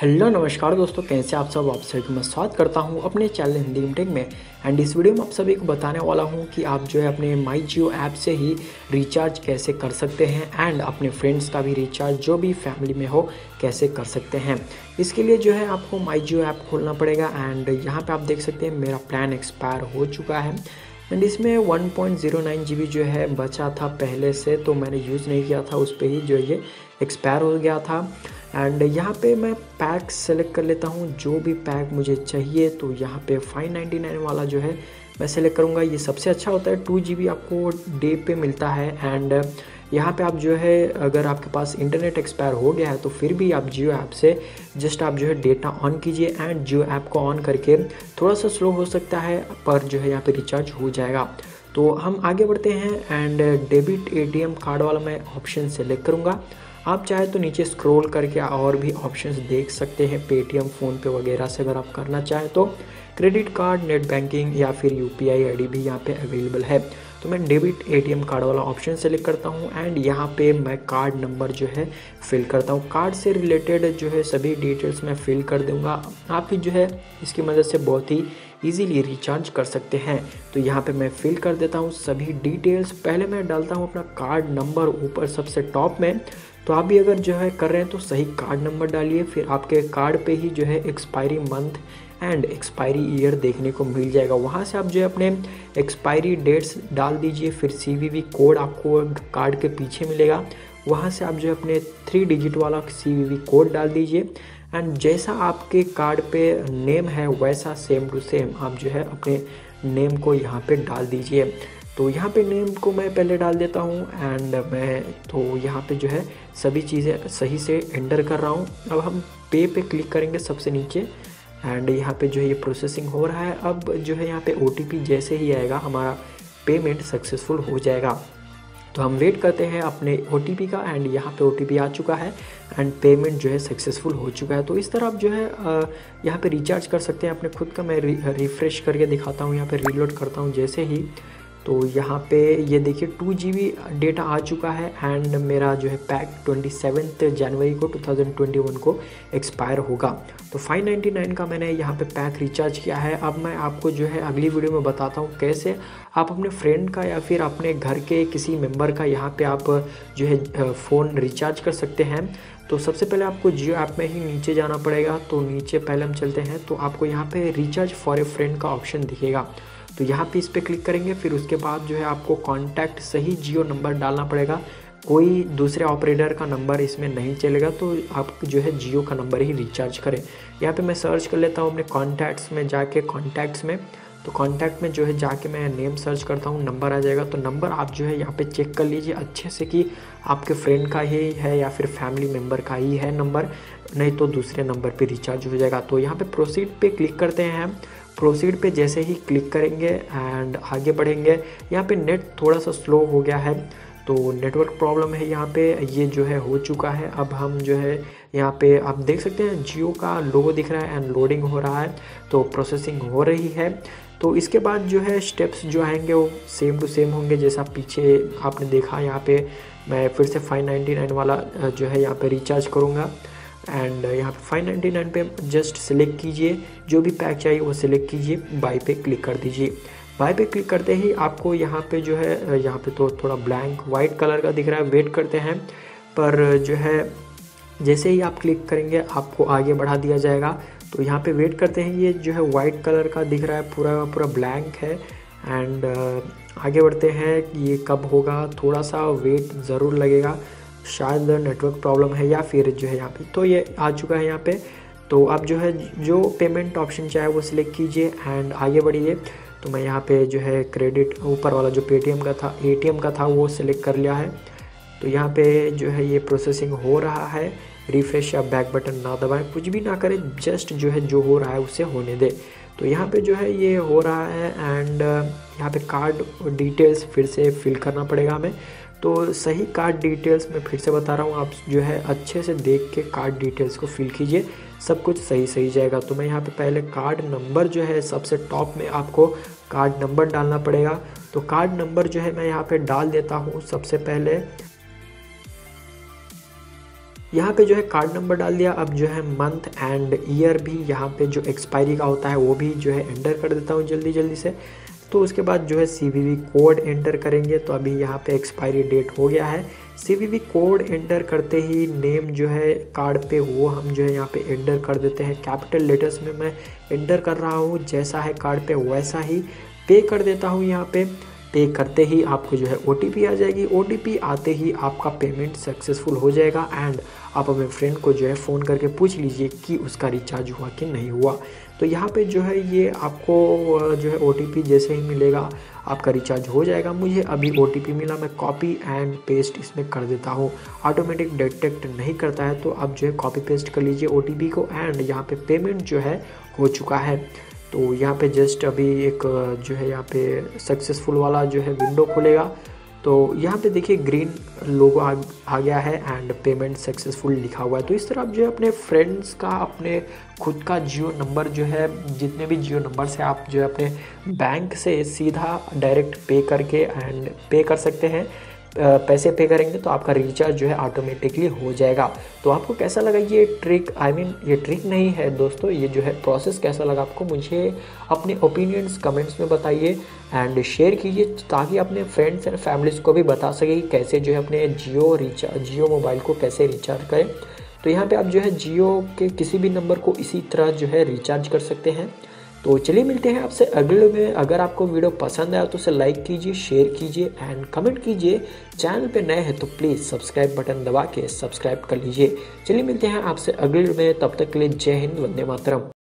Hello नमस्कार दोस्तों, कैसे आप सब। आप सभी को मैं स्वागत करता हूं अपने चैनल हिंदी टेक में। एंड इस वीडियो में आप सभी को बताने वाला हूं कि आप जो है अपने माई जियो ऐप से ही रिचार्ज कैसे कर सकते हैं एंड अपने फ्रेंड्स का भी रिचार्ज जो भी फैमिली में हो कैसे कर सकते हैं। इसके लिए जो है आपको माई जियो ऐप खोलना पड़ेगा एंड यहाँ पर आप देख सकते हैं मेरा प्लान एक्सपायर हो चुका है एंड इसमें 1.09 GB जो है बचा था पहले से, तो मैंने यूज़ नहीं किया था, उस पर ही जो ये एक्सपायर हो गया था। एंड यहाँ पे मैं पैक सेलेक्ट कर लेता हूँ, जो भी पैक मुझे चाहिए। तो यहाँ पे 599 वाला जो है मैं सेलेक्ट करूँगा। ये सबसे अच्छा होता है, 2 GB आपको डे पे मिलता है। एंड यहाँ पे आप जो है अगर आपके पास इंटरनेट एक्सपायर हो गया है तो फिर भी आप जियो ऐप से जस्ट आप जो है डेटा ऑन कीजिए एंड जियो ऐप को ऑन करके, थोड़ा सा स्लो हो सकता है पर जो है यहाँ पे रिचार्ज हो जाएगा। तो हम आगे बढ़ते हैं एंड डेबिट ATM कार्ड वाला मैं ऑप्शन सेलेक्ट करूँगा। आप चाहे तो नीचे स्क्रॉल करके और भी ऑप्शंस देख सकते हैं, पेटीएम, फ़ोनपे वगैरह से अगर आप करना चाहें तो। क्रेडिट कार्ड, नेट बैंकिंग या फिर UPI ID भी यहाँ पे अवेलेबल है। तो मैं डेबिट ATM कार्ड वाला ऑप्शन सेलेक्ट करता हूँ एंड यहाँ पे मैं कार्ड नंबर जो है फिल करता हूँ। कार्ड से रिलेटेड जो है सभी डिटेल्स मैं फिल कर दूँगा। आप भी जो है इसकी मदद से बहुत ही इजीली रिचार्ज कर सकते हैं। तो यहाँ पे मैं फिल कर देता हूँ सभी डिटेल्स। पहले मैं डालता हूँ अपना कार्ड नंबर ऊपर सबसे टॉप में। तो आप भी अगर जो है कर रहे हैं तो सही कार्ड नंबर डालिए, फिर आपके कार्ड पे ही जो है expiry month and expiry year देखने को मिल जाएगा। वहाँ से आप जो है अपने एक्सपायरी डेट्स डाल दीजिए, फिर CVV कोड आपको कार्ड के पीछे मिलेगा, वहाँ से आप जो है अपने 3 डिजिट वाला CVV कोड डाल दीजिए। एंड जैसा आपके कार्ड पे नेम है वैसा सेम टू सेम आप जो है अपने नेम को यहाँ पे डाल दीजिए। तो यहाँ पे नेम को मैं पहले डाल देता हूँ एंड मैं तो यहाँ पे जो है सभी चीज़ें सही से एंटर कर रहा हूँ। अब हम पे क्लिक करेंगे सबसे नीचे एंड यहाँ पे जो है ये प्रोसेसिंग हो रहा है। अब जो है यहाँ पे OTP जैसे ही आएगा हमारा पेमेंट सक्सेसफुल हो जाएगा। तो हम वेट करते हैं अपने OTP का एंड यहाँ पे OTP आ चुका है एंड पेमेंट जो है सक्सेसफुल हो चुका है। तो इस तरह आप जो है यहाँ पे रिचार्ज कर सकते हैं अपने खुद का। मैं रिफ्रेश करके दिखाता हूँ, यहाँ पे रीलोड करता हूँ जैसे ही। तो यहाँ पे ये देखिए 2 GB डेटा आ चुका है एंड मेरा जो है पैक 27 जनवरी को 2021 को एक्सपायर होगा। तो 599 का मैंने यहाँ पे पैक रिचार्ज किया है। अब मैं आपको जो है अगली वीडियो में बताता हूँ कैसे आप अपने फ्रेंड का या फिर अपने घर के किसी मेंबर का यहाँ पे आप जो है फ़ोन रिचार्ज कर सकते हैं। तो सबसे पहले आपको जियो ऐप में ही नीचे जाना पड़ेगा। तो नीचे पहले हम चलते हैं, तो आपको यहाँ पे रिचार्ज फॉर ए फ्रेंड का ऑप्शन दिखेगा। तो यहाँ पे इस पर क्लिक करेंगे, फिर उसके बाद जो है आपको कॉन्टैक्ट सही जियो नंबर डालना पड़ेगा। कोई दूसरे ऑपरेटर का नंबर इसमें नहीं चलेगा, तो आप जो है जियो का नंबर ही रिचार्ज करें। यहाँ पे मैं सर्च कर लेता हूँ अपने कॉन्टैक्ट्स में जाके, कॉन्टैक्ट्स में तो कॉन्टैक्ट में जो है जाके मैं नेम सर्च करता हूँ, नंबर आ जाएगा। तो नंबर आप जो है यहाँ पे चेक कर लीजिए अच्छे से कि आपके फ्रेंड का ही है या फिर फैमिली मेम्बर का ही है नंबर, नहीं तो दूसरे नंबर पे रिचार्ज हो जाएगा। तो यहाँ पे प्रोसीड पे क्लिक करते हैं हम। प्रोसीड पे जैसे ही क्लिक करेंगे एंड आगे बढ़ेंगे, यहाँ पे नेट थोड़ा सा स्लो हो गया है, तो नेटवर्क प्रॉब्लम है यहाँ पे, ये जो है हो चुका है। अब हम जो है यहाँ पे आप देख सकते हैं जियो का लोगो दिख रहा है एंड लोडिंग हो रहा है, तो प्रोसेसिंग हो रही है। तो इसके बाद जो है स्टेप्स जो आएंगे वो सेम टू सेम होंगे जैसा पीछे आपने देखा। यहाँ पे मैं फिर से 599 वाला जो है यहाँ पे रिचार्ज करूँगा एंड यहाँ पे 599 पे जस्ट सिलेक्ट कीजिए, जो भी पैक चाहिए वो सिलेक्ट कीजिए, बाय पे क्लिक कर दीजिए। बाय पे क्लिक करते ही आपको यहाँ पे जो है यहाँ पे तो थोड़ा ब्लैंक वाइट कलर का दिख रहा है, वेट करते हैं। पर जो है जैसे ही आप क्लिक करेंगे आपको आगे बढ़ा दिया जाएगा। तो यहाँ पे वेट करते हैं, ये जो है वाइट कलर का दिख रहा है, पूरा ब्लैंक है एंड आगे बढ़ते हैं। ये कब होगा, थोड़ा सा वेट ज़रूर लगेगा, शायद नेटवर्क प्रॉब्लम है या फिर जो है यहाँ पे। तो ये आ चुका है यहाँ पे। तो आप जो है जो पेमेंट ऑप्शन चाहे वो सिलेक्ट कीजिए एंड आगे बढ़िए। तो मैं यहाँ पे जो है क्रेडिट ऊपर वाला जो पेटीएम का था, ATM का था, वो सिलेक्ट कर लिया है। तो यहाँ पे जो है ये प्रोसेसिंग हो रहा है। रिफ्रेश या बैक बटन ना दबाएं, कुछ भी ना करें, जस्ट जो है जो हो रहा है उसे होने दे। तो यहाँ पे जो है ये हो रहा है एंड यहाँ पे कार्ड डिटेल्स फिर से फिल करना पड़ेगा हमें। तो सही कार्ड डिटेल्स मैं फिर से बता रहा हूँ, आप जो है अच्छे से देख के कार्ड डिटेल्स को फिल कीजिए, सब कुछ सही जाएगा। तो मैं यहाँ पे पहले कार्ड नंबर जो है सबसे टॉप में आपको कार्ड नंबर डालना पड़ेगा। तो कार्ड नंबर जो है मैं यहाँ पे डाल देता हूँ सबसे पहले यहाँ पे जो है कार्ड नंबर डाल दिया। अब जो है मंथ एंड ईयर भी यहाँ पे जो एक्सपायरी का होता है वो भी जो है एंटर कर देता हूँ जल्दी से। तो उसके बाद जो है CVV कोड एंटर करेंगे। तो अभी यहाँ पे एक्सपायरी डेट हो गया है। CVV कोड एंटर करते ही नेम जो है कार्ड पे वो हम जो है यहाँ पे एंटर कर देते हैं। कैपिटल लेटर्स में मैं एंटर कर रहा हूँ, जैसा है कार्ड पे वैसा ही पे कर देता हूँ। यहाँ पे पे करते ही आपको जो है OTP आ जाएगी। OTP आते ही आपका पेमेंट सक्सेसफुल हो जाएगा एंड आप अपने फ्रेंड को जो है फ़ोन करके पूछ लीजिए कि उसका रिचार्ज हुआ कि नहीं हुआ। तो यहाँ पे जो है ये आपको जो है OTP जैसे ही मिलेगा आपका रिचार्ज हो जाएगा। मुझे अभी OTP मिला, मैं कॉपी एंड पेस्ट इसमें कर देता हूँ। ऑटोमेटिक डिटेक्ट नहीं करता है, तो आप जो है कॉपी पेस्ट कर लीजिए OTP को एंड यहाँ पे पेमेंट जो है हो चुका है। तो यहाँ पे जस्ट अभी एक जो है यहाँ पे सक्सेसफुल वाला जो है विंडो खुलेगा। तो यहाँ पे देखिए ग्रीन लोगो आ गया है एंड पेमेंट सक्सेसफुल लिखा हुआ है। तो इस तरह आप जो है अपने फ्रेंड्स का, अपने खुद का जियो नंबर जो है, जितने भी जियो नंबर से आप जो है अपने बैंक से सीधा डायरेक्ट पे करके एंड पे कर सकते हैं। पैसे पे करेंगे तो आपका रिचार्ज जो है ऑटोमेटिकली हो जाएगा। तो आपको कैसा लगा ये ट्रिक? ये ट्रिक नहीं है दोस्तों, ये जो है प्रोसेस कैसा लगा आपको, मुझे अपने ओपिनियंस कमेंट्स में बताइए एंड शेयर कीजिए, ताकि अपने फ्रेंड्स एंड फैमिलीज को भी बता सके कि कैसे जो है अपने जियो मोबाइल को कैसे रिचार्ज करें। तो यहाँ पे आप जो है जियो के किसी भी नंबर को इसी तरह जो है रिचार्ज कर सकते हैं। तो चलिए मिलते हैं आपसे अगले में। अगर आपको वीडियो पसंद आया तो उसे लाइक कीजिए, शेयर कीजिए एंड कमेंट कीजिए। चैनल पे नए हैं तो प्लीज़ सब्सक्राइब बटन दबा के सब्सक्राइब कर लीजिए। चलिए मिलते हैं आपसे अगले में, तब तक के लिए जय हिंद, वंदे मातरम।